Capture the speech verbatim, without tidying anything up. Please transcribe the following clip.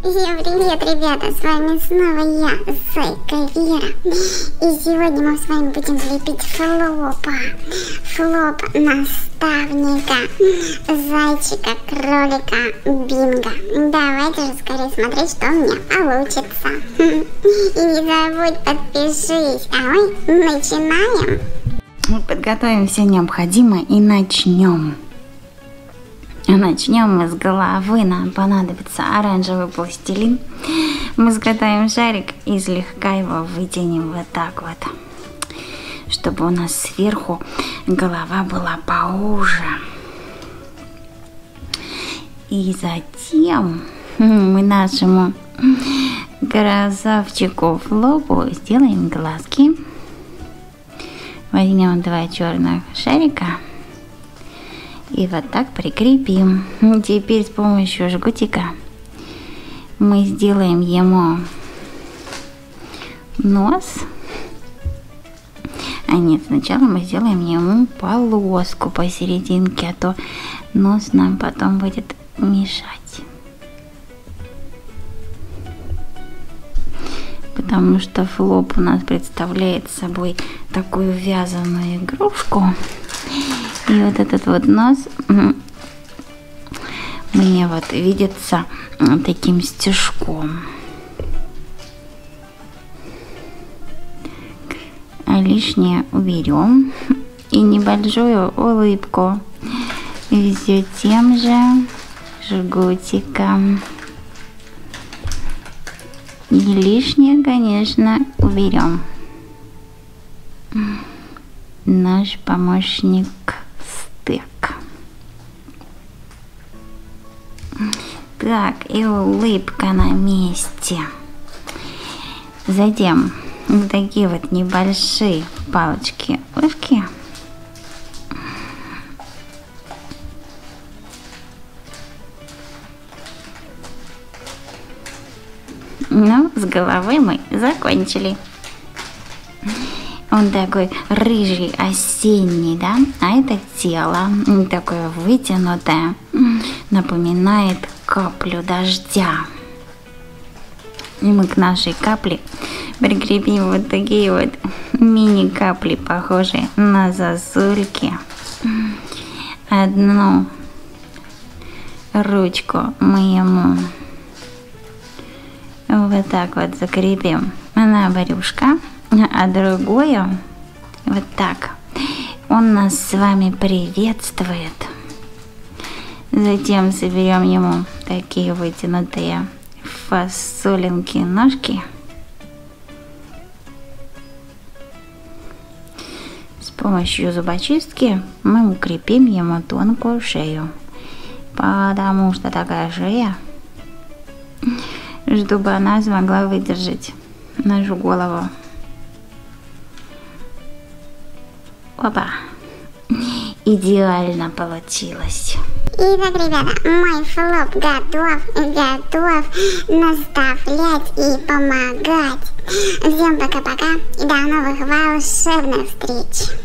Всем привет, ребята, с вами снова я, Зайка Вера. И сегодня мы с вами будем лепить флопа. Флоп наставника, зайчика, кролика, бинго. Давайте же скорее смотреть, что у меня получится. И не забудь подпишись. А мы начинаем. Подготовим все необходимое и начнем. Начнем мы с головы. Нам понадобится оранжевый пластилин. Мы изготовим шарик и слегка его вытянем вот так вот, чтобы у нас сверху голова была поуже. И затем мы нашему красавчику Флопу сделаем глазки. Возьмем два черных шарика и вот так прикрепим. Теперь с помощью жгутика мы сделаем ему нос. А нет, сначала мы сделаем ему полоску посерединке, а то нос нам потом будет мешать. Потому что Флоп у нас представляет собой такую вязаную игрушку. И вот этот вот нос мне вот видится таким стежком. А лишнее уберем. И небольшую улыбку все тем же жгутиком. И лишнее, конечно, уберем. Наш помощник стык. Так, и улыбка на месте. Затем вот такие вот небольшие палочки-ушки. Ну, с головой мы закончили. Он такой рыжий, осенний, да? А это тело такое вытянутое, напоминает каплю дождя. И мы к нашей капле прикрепим вот такие вот мини-капли, похожие на сосульки. Одну ручку мы ему вот так вот закрепим на брюшко, а другую вот так. Он нас с вами приветствует. Затем соберем ему такие вытянутые фасолинки ножки. С помощью зубочистки мы укрепим ему тонкую шею, потому что такая шея, чтобы она смогла выдержать нашу голову. Опа! Идеально получилось. Итак, ребята, мой флоп готов, готов наставлять и помогать. Всем пока-пока и до новых волшебных встреч.